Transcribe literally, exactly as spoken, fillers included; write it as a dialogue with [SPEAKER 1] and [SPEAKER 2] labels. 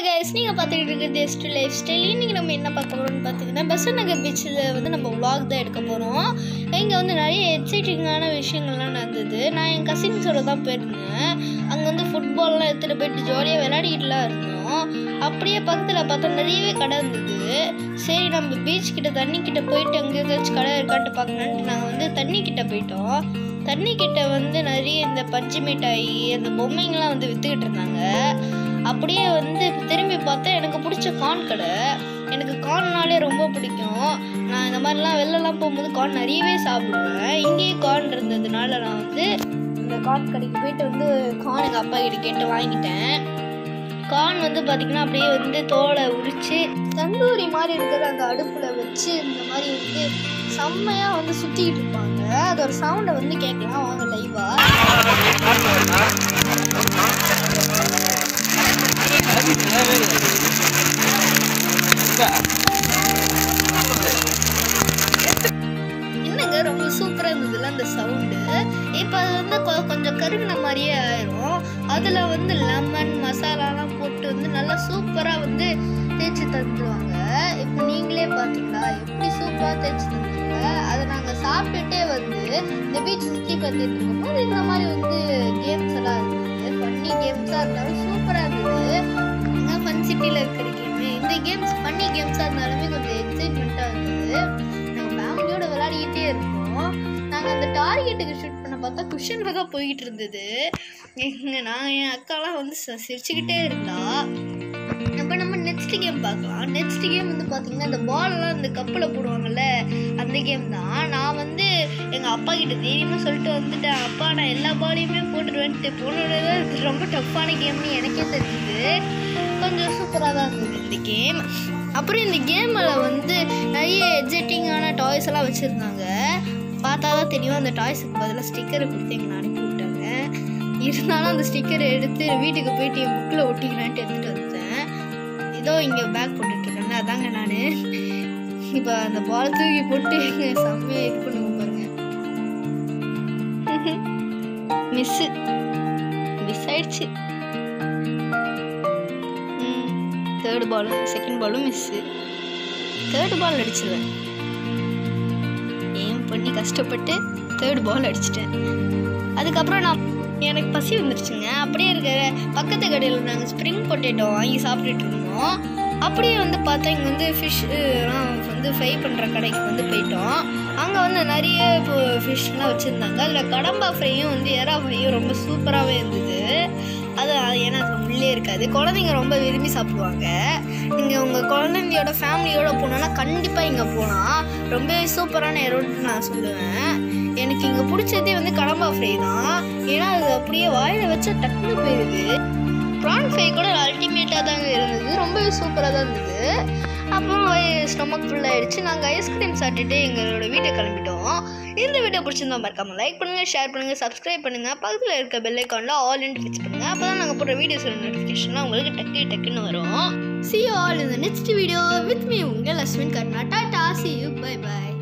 [SPEAKER 1] guys, நீங்க பாத்துக்கிட்டு இருக்கிறது எஸ்ட் லைஃப் ஸ்டைல். இன்னைக்கு நம்ம என்ன பார்க்க போறோம்னு பாத்தீங்கன்னா பெசன்ட் நகர் பீச்சில் வந்து நம்ம vlog தான் எடுக்க போறோம். இங்க வந்து நிறைய எக்ஸைட்டிங்கான விஷயங்கள்லாம் நடந்தது. நான் என் கசின்ஸோட தான் போயிருந்தேன். அங்கே வந்து ஃபுட்பால்லாம் எடுத்துகிட்டு போயிட்டு ஜாலியாக விளையாடிட்டுலாம் இருந்தோம். அப்படியே பக்கத்தில் பார்த்தா நிறையவே கடை இருந்தது. சரி நம்ம பீச் கிட்ட தண்ணி கிட்ட போயிட்டு அங்கே ஏதாச்சும் கடை இருக்கான்ட்டு பார்க்கணுன்ட்டு நாங்கள் வந்து தண்ணி கிட்ட போயிட்டோம். தண்ணி கிட்ட வந்து நிறைய இந்த பஞ்சு மிட்டாய் அந்த பொம்மைங்கெலாம் வந்து விற்றுக்கிட்டு இருந்தாங்க. அப்படியே வந்து திரும்பி பார்த்தா எனக்கு பிடிச்ச கார்ன் கடை. எனக்கு கார்ன்னாலே ரொம்ப பிடிக்கும். நான் இந்த மாதிரிலாம் வெளிலலாம் போகும்போது கார்ன் நிறையவே சாப்பிடுவேன். இங்கேயே கார்ன் இருந்ததுனால நான் வந்து இந்த கார்ன் கடைக்கு போயிட்டு வந்து கார்ன் எங்கள் அப்பா கிட்ட கேட்டு வாங்கிட்டேன். கார்ன் வந்து பார்த்திங்கன்னா அப்படியே வந்து தோலை உரித்து தந்தூரி மாதிரி இருக்கிற அந்த அடுப்பில் வச்சு இந்த மாதிரி வந்து செம்மையாக வந்து சுற்றிக்கிட்டு இருப்பாங்க. அதோட சவுண்டை வந்து கேட்கலாம் வாங்க லைவாக. என்னங்க ரொம்ப சூப்பராக இருந்ததுல அந்த சவுண்டு. இப்போ அது வந்து கொஞ்சம் கருகின மாதிரியே ஆயிரும். அதில் வந்து லெமன் மசாலாலாம் போட்டு வந்து நல்லா சூப்பராக வந்து தேய்ச்சி தந்துடுவாங்க. இப்போ நீங்களே பார்த்தீங்களா எப்படி சூப்பராக தேய்ச்சி தந்துடுங்க. அதை நாங்கள் சாப்பிட்டுட்டே வந்து இந்த பீச் சுற்றி பார்த்துட்டு இருக்கும்போது இந்த மாதிரி வந்து கேம்ஸ் எல்லாம் இருந்தது. ஃபன்னி கேம்ஸாக இருந்தாலும் சூப்பராக இருந்தது. எங்கள் ஃபன் சிட்டியில் இருக்கிற கேமு இந்த கேம்ஸ் ஃபன்னி கேம்ஸாக இருந்தாலுமே கொஞ்சம் எக்ஸைட்மெண்ட்டாக இருந்தது. நாங்கள் ஃபேமிலியோடு விளையாடிக்கிட்டே இருக்கோம். நாங்கள் அந்த டார்கெட்டுக்கு ஷூட் பண்ண பார்த்தா குஷனில் தான் போய்கிட்டு இருந்தது. எங்கள் நான் என் அக்காலாம் வந்து சிரிச்சுக்கிட்டே இருந்தா. அப்போ நம்ம நெக்ஸ்ட் கேம் பார்க்கலாம். நெக்ஸ்ட் கேம் வந்து பார்த்தீங்கன்னா இந்த பாலெலாம் இந்த கப்பில் போடுவாங்கள்ல அந்த கேம் தான். நான் வந்து எங்கள் அப்பா கிட்ட தைரியமாக சொல்லிட்டு வந்துட்டேன், அப்பா நான் எல்லா பாலையுமே போட்டுருவேன்ட்டு. போனோட ரொம்ப டஃப்பான கேம்னு எனக்கே தெரிஞ்சுது. கொஞ்சம் சூப்பராக தான் இருந்தது இந்த கேம். அப்புறம் இந்த கேமில் வந்து நிறைய எக்ஸைட்டிங்கான டாய்ஸ் எல்லாம் வச்சுருந்தாங்க. பார்த்தா தான் தெரியும். அந்த டாய்ஸுக்கு பதிலாக ஸ்டிக்கரை கொடுத்து எங்களை அனுப்பி விட்டாங்க. இருந்தாலும் அந்த ஸ்டிக்கரை எடுத்து வீட்டுக்கு போயிட்டு என் புக்கில் ஒட்டிக்கலான்ட்டு எடுத்துகிட்டு வந்துட்டேன். இதோ இங்கே பேக் போட்டுட்ருக்கேன் அதாங்க நான். இப்போ அந்த பால் தூக்கி போட்டு செம்மையாக இது பண்ணுங்க பாருங்க. மிஸ்ஸு மிஸ் ஆயிடுச்சு. தேர்டு பாலும் செகண்ட் பாலும் மிஸ்ஸு. தேர்டு பால் அடிச்சிடுவேன். ஏம் பண்ணி கஷ்டப்பட்டு தேர்டு பால் அடிச்சிட்டேன். அதுக்கப்புறம் நான் எனக்கு பசி வந்துடுச்சுங்க. அப்படியே இருக்கிற பக்கத்து கடையில் நாங்கள் ஸ்ப்ரிங் பொட்டேட்டோ வாங்கி சாப்பிட்டுட்டு இருந்தோம். அப்படியே வந்து பார்த்தா இங்கே வந்து ஃபிஷ்லாம் வந்து ஃப்ரை பண்ணுற கடைக்கு வந்து போயிட்டோம். அங்கே வந்து நிறைய இப்போ ஃபிஷ்லாம் வச்சுருந்தாங்க. அதில் கடம்பா ஃப்ரையும் வந்து எறா ஃப்ரையும் ரொம்ப சூப்பராகவே இருந்தது. அது ஏன்னா அது உள்ளே இருக்காது. குழந்தைங்க ரொம்ப விரும்பி சாப்பிடுவாங்க. நீங்கள் உங்கள் குழந்தைங்களோட ஃபேமிலியோடு போனோன்னா கண்டிப்பாக இங்கே போகலாம். ரொம்ப சூப்பரான இடம்னு நான் சொல்லுவேன். எனக்கு இங்கே பிடிச்சதே வந்து கடம்பா ஃப்ரை தான். ஏன்னா அது அப்படியே வாயில் வச்சா டக்குன்னு போயிடுது. ப்ரான் ஃப்ரை கூட அல்டிமேட்டாக தாங்க இருந்தது. ரொம்பவே சூப்பராக தான் இருந்தது. அப்புறம் ஸ்டொமக் ஃபுல் ஆகிடுச்சு. நாங்கள் ஐஸ்கிரீம் சாப்பிட்டுட்டு எங்களோட வீட்டை கிளம்பிட்டோம். இந்த வீடியோ பிடிச்சிருந்தா மறக்காமல் லைக் பண்ணுங்கள், ஷேர் பண்ணுங்கள், சப்ஸ்கிரைப் பண்ணுங்கள். பக்கத்தில் இருக்க பெல் ஐக்கானில் ஆல் இன்ட்டு கிளிக் பண்ணுங்கள். அப்போ தான் நாங்கள் போடுற வீடியோஸோட நோட்டிஃபிகேஷன்லாம் உங்களுக்கு டக்கு டக்குன்னு வரும். See you all in the next video with me, உங்கள் அஸ்வின் கர்ணா. Tata, see you, bye bye.